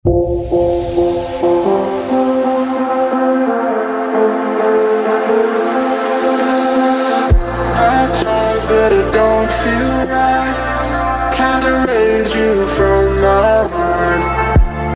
I tried, but it don't feel right. Can't erase you from